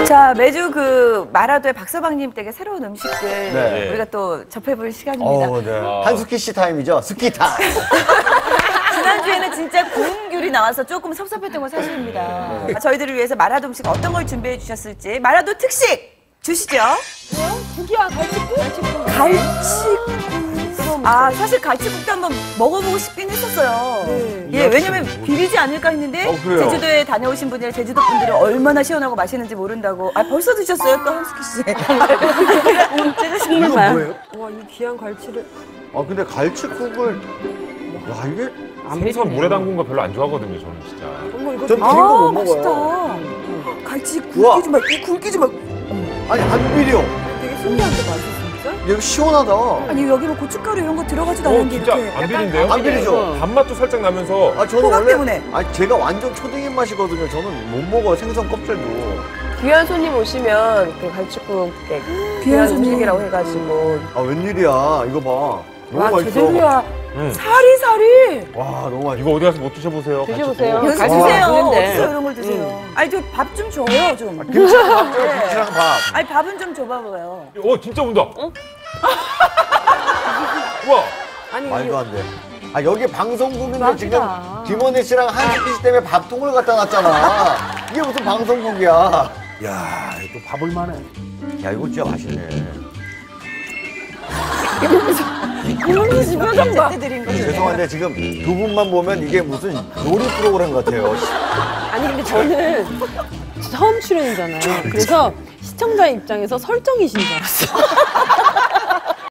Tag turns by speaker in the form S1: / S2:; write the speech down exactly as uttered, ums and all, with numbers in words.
S1: 자, 매주 그 마라도의 박서방님 댁의 새로운 음식들
S2: 네.
S1: 우리가 또 접해볼 시간입니다.
S2: 어, 네. 한숙희 씨 타임이죠? 스키 타임.
S1: 지난주에는 진짜 구운 귤이 나와서 조금 섭섭했던 건 사실입니다. 네. 저희들을 위해서 마라도 음식 어떤 걸 준비해 주셨을지 마라도 특식 주시죠.
S3: 국이야, 갈치국? 갈치국.
S1: 갈치국. 아, 사실 갈치국도 한번 먹어보고 싶긴 했었어요. 네. 예, 왜냐면 비리지 않을까 했는데
S2: 어,
S1: 제주도에 다녀오신 분들, 제주도 분들은 얼마나 시원하고 맛있는지 모른다고. 아, 벌써 드셨어요? 또 한숙희 씨.
S2: 이거 뭐예요?
S3: 와, 이 귀한 갈치를.
S2: 아, 근데 갈치국을. 야, 이게.
S4: 생선 물에 담근 거 별로 안 좋아하거든요, 저는 진짜.
S3: 어머, 이거
S2: 전
S3: 좀.
S2: 비린 거 못
S1: 아, 맛있다.
S2: 먹어요.
S1: 갈치
S2: 우와.
S1: 굵기 좀 봐. 이 굵기 좀 봐.
S2: 아니, 안 비려.
S3: 되게 신기한 게 맛있어, 진짜?
S2: 이거 시원하다.
S1: 아니, 여기 뭐 고춧가루 이런 거 들어가지도
S4: 어,
S1: 않은데
S4: 진짜
S1: 이렇게.
S4: 안 비린데요?
S2: 안 비리죠?
S4: 단맛도 살짝 나면서.
S2: 아, 저는
S1: 호박
S2: 원래.
S1: 때문에.
S2: 아니, 제가 완전 초딩인 맛이거든요. 저는 못 먹어요, 생선 껍질도.
S3: 귀한 손님 오시면 그 갈치국 때
S1: 귀한 손님.
S3: 음식이라고 해가지고.
S2: 아, 웬일이야. 이거 봐. 너무
S3: 와,
S2: 맛있어.
S3: 제대로야.
S4: 음.
S1: 사리사리.
S2: 와, 너무 맛있어.
S4: 이거 어디 가서 못 드셔보세요.
S3: 드셔보세요.
S4: 같이
S1: 여기
S3: 아,
S1: 주세요.
S3: 좋은데.
S1: 어디서 이런 걸 드세요. 아니, 저 밥 좀 줘요, 좀.
S2: 김치랑 밥 줘요, 김치랑 밥.
S1: 아니, 밥은 좀 줘봐봐요.
S4: 또. 어, 진짜 온다. 어? 우와.
S3: 아니,
S2: 말도 안 돼. 아, 여기 방송국인데
S3: 맞다.
S2: 지금 김원희 씨랑 한숙희 씨 때문에 밥통을 갖다 놨잖아. 이게 무슨 방송국이야. 야, 이거 밥을 만해. 야, 이거 진짜 맛있네.
S3: 김원희 씨 표정 봐.
S1: 드린 거.
S2: 죄송한데 지금 두 분만 보면 이게 무슨 요리 프로그램 같아요.
S3: 아니, 근데 저는 처음 출연이잖아요. 그래서 시청자 입장에서 설정이신 줄 알았어.